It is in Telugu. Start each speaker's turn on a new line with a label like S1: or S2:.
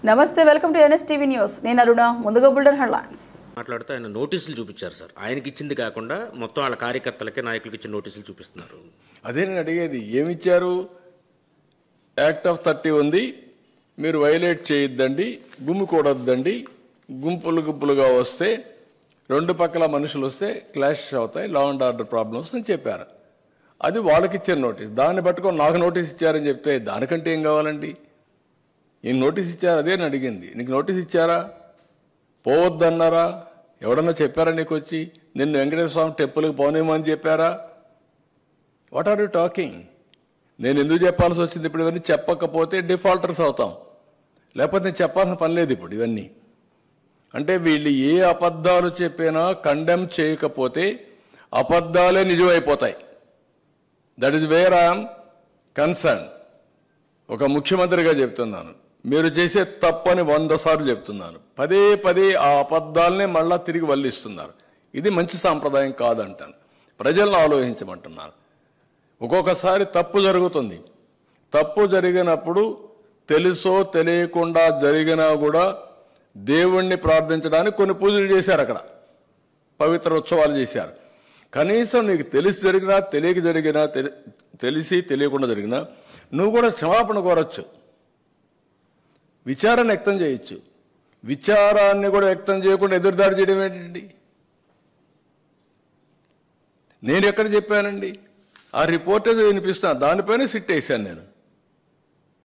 S1: నమస్తే, వెల్కమ్ టు ఎన్ఎస్టీవీ న్యూస్. నేను అరుణ. ముందుగా బుల్డన్ హెడ్లైన్స్.
S2: మాట్లాడుతూ ఆయన నోటీసులు చూపించారు సార్. ఆయనకి ఇచ్చింది కాకుండా మొత్తం వాళ్ళ కార్యకర్తలకి నాయకులకి ఇచ్చిన నోటీసులు చూపిస్తున్నారు.
S3: అదే నేను అడిగేది, ఏమిచ్చారు? యాక్ట్ ఆఫ్ 30 ఉంది, మీరు వైలేట్ చేయొద్దండి, గుమ్మికూడొద్దండి, గుంపులుగా వస్తే రెండు పక్కల మనుషులు వస్తే క్లాష్ అవుతాయి, లా అండ్ ఆర్డర్ ప్రాబ్లమ్స్ అని చెప్పారు. అది వాళ్ళకి ఇచ్చిన నోటీస్. దాన్ని పట్టుకొని నాకు నోటీస్ ఇచ్చారని చెప్తే దానికంటే ఏం కావాలండి? ఈయన నోటీస్ ఇచ్చారు, అదే నేను అడిగింది. నీకు నోటీస్ ఇచ్చారా? పోవద్దన్నారా? ఎవడన్నా చెప్పారా నీకు వచ్చి నిన్ను వెంకటేశ్వర స్వామి టెంపుల్కి పోనేమని చెప్పారా? What are you talking? నేను ఎందుకు చెప్పాల్సి వచ్చింది? ఇప్పుడు ఇవన్నీ చెప్పకపోతే డిఫాల్టర్స్ అవుతాం, లేకపోతే నేను చెప్పాల్సిన పని లేదు ఇప్పుడు ఇవన్నీ. అంటే వీళ్ళు ఏ అబద్ధాలు చెప్పినా కండెమ్ చేయకపోతే అబద్ధాలే నిజమైపోతాయి. That is where I'm concern. ఒక ముఖ్యమంత్రిగా చెప్తున్నాను, మీరు చేసే తప్పని 100 సార్లు చెప్తున్నాను. పదే ఆ అబద్ధాలనే మళ్ళా తిరిగి వల్లిస్తున్నారు. ఇది మంచి సాంప్రదాయం కాదంటాను. ప్రజలను ఆలోచించమంటున్నాను. ఒక్కొక్కసారి తప్పు జరుగుతుంది. తప్పు జరిగినప్పుడు తెలుసో తెలియకుండా జరిగినా కూడా దేవుణ్ణి ప్రార్థించడానికి కొన్ని పూజలు చేశారు, అక్కడ పవిత్ర ఉత్సవాలు చేశారు. కనీసం నీకు తెలిసి జరిగినా తెలియక జరిగినా, తెలిసి తెలియకుండా జరిగినా నువ్వు కూడా క్షమాపణ కోరచ్చు, విచారణ వ్యక్తం చేయొచ్చు. విచారాన్ని కూడా వ్యక్తం చేయకుండా ఎదురుదాడి చేయడం ఏంటండి? నేను ఎక్కడ చెప్పానండి? ఆ రిపోర్ట్ ఏదో వినిపిస్తున్నా, దానిపైన సిట్ వేశాను నేను.